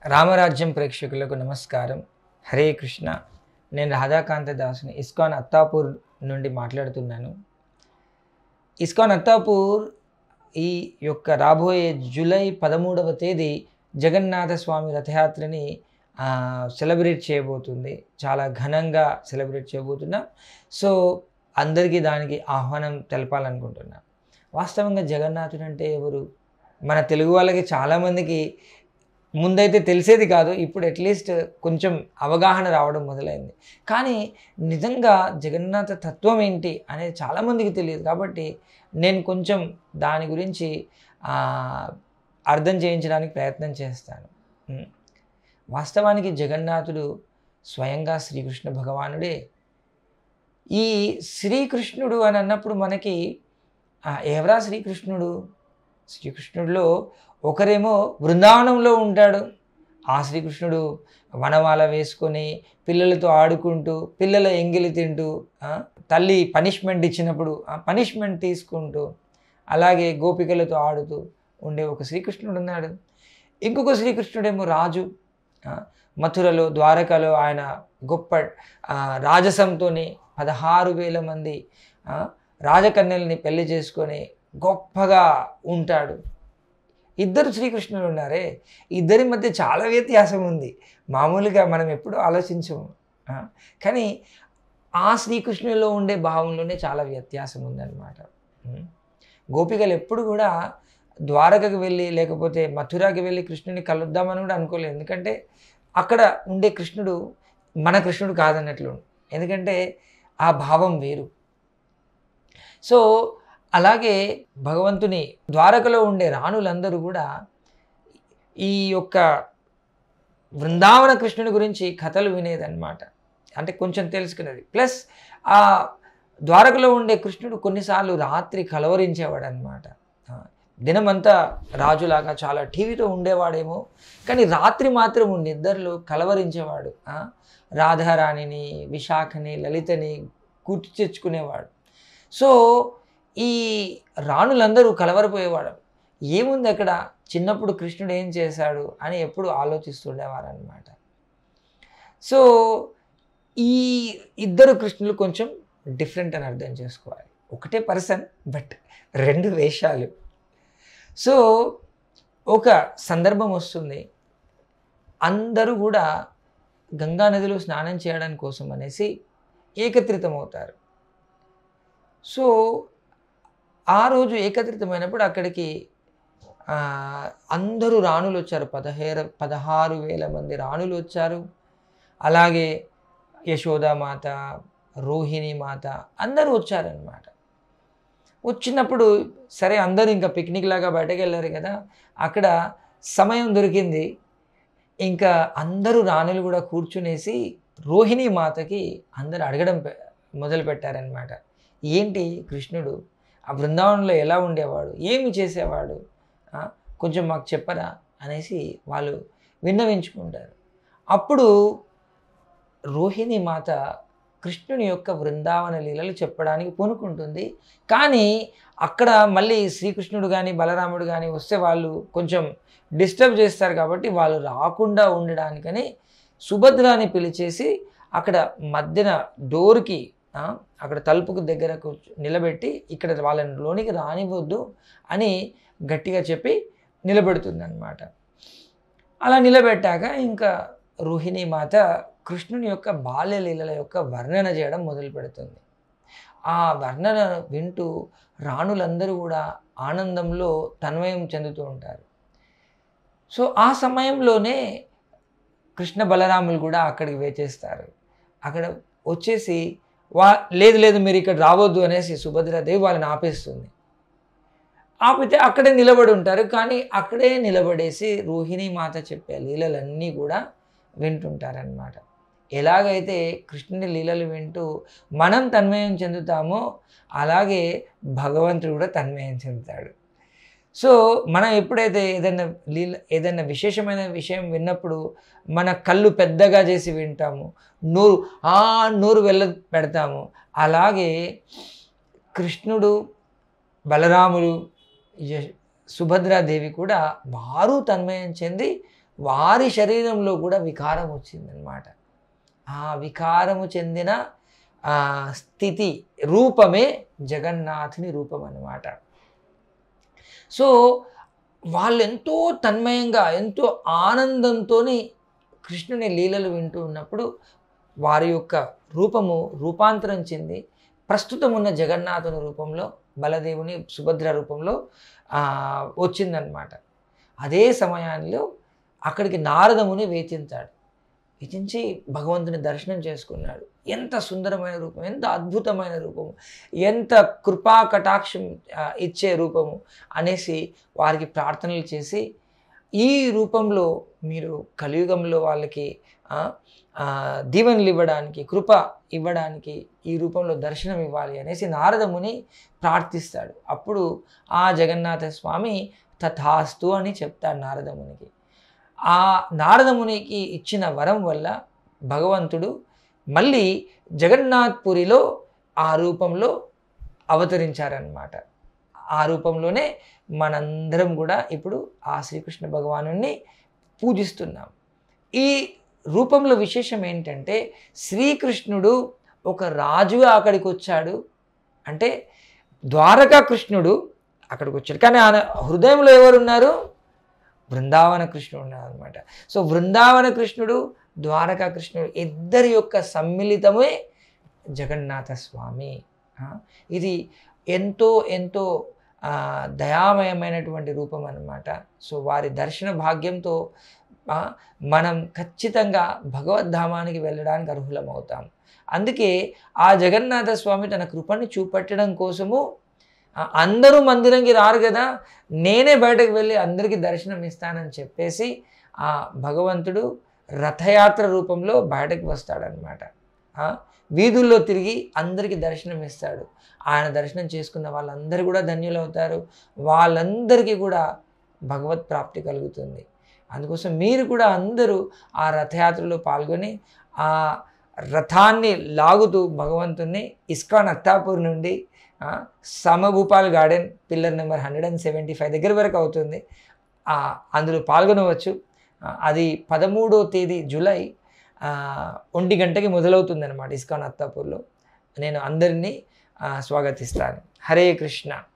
రామరాజ్యం ప్రేక్షకులకు నమస్కారం. హరే కృష్ణ. నేను రాధాకాంత దాస్ని ఇస్కాన్ అత్తాపూర్ నుండి మాట్లాడుతున్నాను. ఇస్కాన్ అత్తాపూర్ ఈ యొక్క రాబోయే జూలై 13వ తేదీ జగన్నాథ స్వామి రథయాత్రని సెలబ్రేట్ చేయబోతుంది. చాలా ఘనంగా సెలబ్రేట్ చేయబోతున్నాం. సో అందరికీ దానికి ఆహ్వానం తెలపాలనుకుంటున్నా. వాస్తవంగా జగన్నాథుడు అంటే ఎవరు? మన తెలుగు వాళ్ళకి చాలామందికి ముందైతే తెలిసేది కాదు. ఇప్పుడు అట్లీస్ట్ కొంచెం అవగాహన రావడం మొదలైంది. కానీ నిజంగా జగన్నాథ తత్వం ఏంటి అనేది చాలామందికి తెలియదు. కాబట్టి నేను కొంచెం దాని గురించి అర్థం చేయించడానికి ప్రయత్నం చేస్తాను. వాస్తవానికి జగన్నాథుడు స్వయంగా శ్రీకృష్ణ భగవానుడే. ఈ శ్రీకృష్ణుడు అని అన్నప్పుడు మనకి ఎవరా శ్రీకృష్ణుడు? శ్రీకృష్ణుడిలో ఒకరేమో బృందావనంలో ఉంటాడు. ఆ శ్రీకృష్ణుడు వనమాల వేసుకొని పిల్లలతో ఆడుకుంటూ, పిల్లల ఎంగిలి తింటూ, తల్లి పనిష్మెంట్ ఇచ్చినప్పుడు పనిష్మెంట్ తీసుకుంటూ, అలాగే గోపికలతో ఆడుతూ ఉండే ఒక శ్రీకృష్ణుడు ఉన్నాడు. ఇంకొక శ్రీకృష్ణుడేమో రాజు. మథురలో, ద్వారకలో ఆయన గొప్ప రాజసంతో 16,000 మంది రాజకన్యల్ని పెళ్లి చేసుకొని గొప్పగా ఉంటాడు. ఇద్దరు శ్రీకృష్ణులు ఉన్నారే, ఇద్దరి మధ్య చాలా వ్యత్యాసం ఉంది. మామూలుగా మనం ఎప్పుడూ ఆలోచించము, కానీ ఆ శ్రీకృష్ణులో ఉండే భావంలోనే చాలా వ్యత్యాసం ఉందన్నమాట. గోపికలు ఎప్పుడు కూడా ద్వారకకు వెళ్ళి లేకపోతే మథురాకి వెళ్ళి కృష్ణుని కలుద్దామని కూడా అనుకోలేదు. ఎందుకంటే అక్కడ ఉండే కృష్ణుడు మన కృష్ణుడు కాదన్నట్లు. ఎందుకంటే ఆ భావం వేరు. సో అలాగే భగవంతుని ద్వారకలో ఉండే రాణులందరూ కూడా ఈ యొక్క బృందావన కృష్ణుని గురించి కథలు వినేదన్నమాట. అంటే కొంచెం తెలుసుకునేది. ప్లస్ ఆ ద్వారకలో ఉండే కృష్ణుడు కొన్నిసార్లు రాత్రి కలవరించేవాడు అనమాట. దినమంతా రాజులాగా చాలా టీవీలో ఉండేవాడేమో, కానీ రాత్రి మాత్రం నిద్రలో కలవరించేవాడు. రాధారాణిని, విశాఖని, లలితని గుర్తు తెచ్చుకునేవాడు. సో ఈ రాణులందరూ కలవరపోయేవాడు. ఏముంది అక్కడ, చిన్నప్పుడు కృష్ణుడు ఏం చేశాడు అని ఎప్పుడు ఆలోచిస్తుండేవారు అనమాట. సో ఈ ఇద్దరు కృష్ణులు కొంచెం డిఫరెంట్ అని అర్థం చేసుకోవాలి. ఒకటే పర్సన్ బట్ రెండు వేషాలు. సో ఒక సందర్భం వస్తుంది, అందరూ కూడా గంగా నదిలో స్నానం చేయడానికి కోసం అనేసి ఏకత్రితమవుతారు. సో ఆ రోజు ఏకత్రితమైనప్పుడు అక్కడికి అందరూ రాణులు వచ్చారు. 16,000 మంది రాణులు వచ్చారు. అలాగే యశోదామాత, రోహిణి మాత అందరూ వచ్చారనమాట. వచ్చినప్పుడు సరే అందరూ ఇంకా పిక్నిక్ లాగా బయటకు వెళ్ళారు కదా, అక్కడ సమయం దొరికింది. ఇంకా అందరూ రాణులు కూడా కూర్చునేసి రోహిణి మాతకి అందరూ అడగడం మొదలుపెట్టారనమాట. ఏంటి కృష్ణుడు ఆ బృందావనంలో ఎలా ఉండేవాడు, ఏమి చేసేవాడు, కొంచెం మాకు చెప్పరా అనేసి వాళ్ళు విన్నవించుకుంటారు. అప్పుడు రోహిణి మాత కృష్ణుని యొక్క బృందావన లీలలు చెప్పడానికి పూనుకుంటుంది. కానీ అక్కడ మళ్ళీ శ్రీకృష్ణుడు కానీ బలరాముడు కానీ వస్తే వాళ్ళు కొంచెం డిస్టర్బ్ చేస్తారు. కాబట్టి వాళ్ళు రాకుండా ఉండడానికని సుభద్రాని పిలిచేసి అక్కడ మధ్యన డోర్కి అక్కడ తలుపుకు దగ్గరకు నిలబెట్టి ఇక్కడ వాళ్ళని లోనికి రానివ్వద్దు అని గట్టిగా చెప్పి నిలబెడుతుందన్నమాట. అలా నిలబెట్టాక ఇంకా రోహిణి మాత కృష్ణుని యొక్క బాల్యలీలల యొక్క వర్ణన చేయడం మొదలు పెడుతుంది. ఆ వర్ణన వింటూ రాణులందరూ కూడా ఆనందంలో తన్మయం చెందుతూ ఉంటారు. సో ఆ సమయంలోనే కృష్ణ బలరాములు కూడా అక్కడికి వేచేస్తారు. అక్కడ వచ్చేసి లేదు లేదు మీరు ఇక్కడ రావద్దు అనేసి సుభద్రాదేవి వాళ్ళని ఆపేస్తుంది. ఆపితే అక్కడే నిలబడి ఉంటారు. కానీ అక్కడే నిలబడేసి రోహిణి మాత చెప్పే లీలలన్నీ కూడా వింటుంటారనమాట. ఎలాగైతే కృష్ణుని లీలలు వింటూ మనం తన్మయం చెందుతామో అలాగే భగవంతుడు కూడా తన్మయం చెందుతాడు. సో మనం ఎప్పుడైతే ఏదైనా విశేషమైన విషయం విన్నప్పుడు మన కళ్ళు పెద్దగా చేసి వింటాము, నోరు వెళ్ళ పెడతాము. అలాగే కృష్ణుడు, బలరాములు, సుభద్రాదేవి కూడా వారు తన్మయం చెంది వారి శరీరంలో కూడా వికారం వచ్చిందనమాట. ఆ వికారము చెందిన స్థితి రూపమే జగన్నాథుని రూపం అన్నమాట. సో వాళ్ళు ఎంతో తన్మయంగా ఎంతో ఆనందంతో కృష్ణుని లీలలు వింటూ ఉన్నప్పుడు వారి యొక్క రూపము రూపాంతరం చెంది ప్రస్తుతం ఉన్న జగన్నాథుని రూపంలో బలదేవుని సుభద్ర రూపంలో వచ్చిందనమాట. అదే సమయంలో అక్కడికి నారదముని వేచించాడు. వేచించి భగవంతుని దర్శనం చేసుకున్నాడు. ఎంత సుందరమైన రూపం, ఎంత అద్భుతమైన రూపము, ఎంత కృపా కటాక్షం ఇచ్చే రూపము అనేసి వారికి ప్రార్థనలు చేసి, ఈ రూపంలో మీరు కలియుగంలో వాళ్ళకి దీవెనలు ఇవ్వడానికి, కృప ఇవ్వడానికి ఈ రూపంలో దర్శనం ఇవ్వాలి అనేసి నారదముని ప్రార్థిస్తాడు. అప్పుడు ఆ జగన్నాథ స్వామి తథాస్తు అని చెప్తాడు నారదమునికి. ఆ నారదమునికి ఇచ్చిన వరం వల్ల భగవంతుడు మళ్ళీ జగన్నాథ్పురిలో ఆ రూపంలో అవతరించారన్నమాట. ఆ రూపంలోనే మనందరం కూడా ఇప్పుడు ఆ శ్రీకృష్ణ భగవానుని పూజిస్తున్నాం. ఈ రూపంలో విశేషం ఏంటంటే శ్రీకృష్ణుడు ఒక రాజుగా అక్కడికి వచ్చాడు. అంటే ద్వారకా కృష్ణుడు అక్కడికి వచ్చాడు, కానీ ఆయన హృదయంలో ఎవరున్నారు? బృందావన కృష్ణుడు ఉన్నారు అనమాట. సో బృందావన కృష్ణుడు, ద్వారకా కృష్ణుడు ఇద్దరి యొక్క సమ్మిళితమే జగన్నాథ స్వామి. ఇది ఎంతో ఎంతో దయామయమైనటువంటి రూపం అన్నమాట. సో వారి దర్శన భాగ్యంతో మనం ఖచ్చితంగా భగవద్ధామానికి వెళ్ళడానికి అర్హులం అవుతాం. అందుకే ఆ జగన్నాథ స్వామి తన కృపని చూపెట్టడం కోసము అందరూ మందిరంకి రారు కదా, నేనే బయటకు వెళ్ళి అందరికీ దర్శనం ఇస్తానని చెప్పేసి ఆ భగవంతుడు రథయాత్ర రూపంలో బయటకు వస్తాడనమాట. వీధుల్లో తిరిగి అందరికీ దర్శనం ఇస్తాడు. ఆయన దర్శనం చేసుకున్న వాళ్ళందరూ కూడా ధన్యులవుతారు. వాళ్ళందరికీ కూడా భగవత్ ప్రాప్తి కలుగుతుంది. అందుకోసం మీరు కూడా అందరూ ఆ రథయాత్రలో పాల్గొని ఆ రథాన్ని లాగుతూ భగవంతుణ్ణి ఇస్కాన్ అత్తాపూర్ నుండి సమభూపాల్ గార్డెన్ పిల్లర్ నెంబర్ 175 దగ్గర వరకు అవుతుంది. అందులో పాల్గొనవచ్చు. అది 13వ తేదీ జూలై 1 గంటకి మొదలవుతుంది అన్నమాట ఇస్కాన్ అత్తాపూర్లో. నేను అందరినీ స్వాగతిస్తాను. హరే కృష్ణ.